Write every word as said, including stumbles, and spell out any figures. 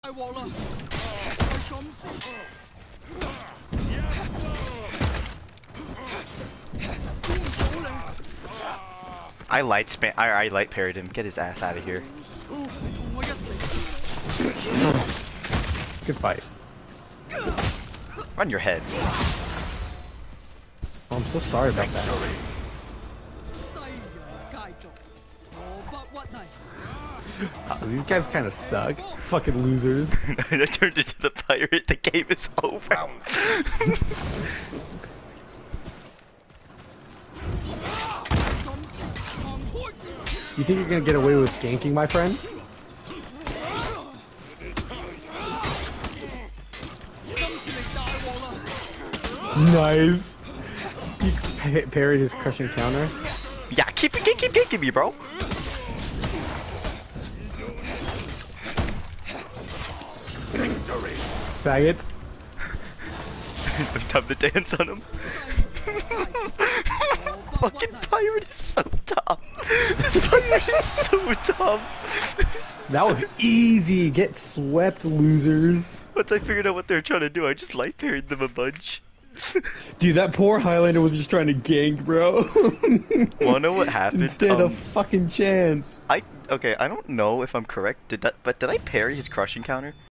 I light span. I, I light parried him. Get his ass out of here. Good fight. Run your head. Oh, I'm so sorry about that. So these guys kind of suck. Fucking losers. I turned into the pirate. The game is over. You think you're gonna get away with ganking, my friend? Nice. He pa parried his crushing counter. Yeah, keep keep keep ganking me, bro. Faggots. Time to dance on him. Fucking pirate is so dumb. This pirate is so dumb. That was easy. Get swept, losers. Once I figured out what they were trying to do, I just light parried them a bunch. Dude, that poor Highlander was just trying to gank, bro. Wanna know what happened? Instead um, of fucking chance. I okay. I don't know if I'm correct. Did that? But did I parry his crushing counter?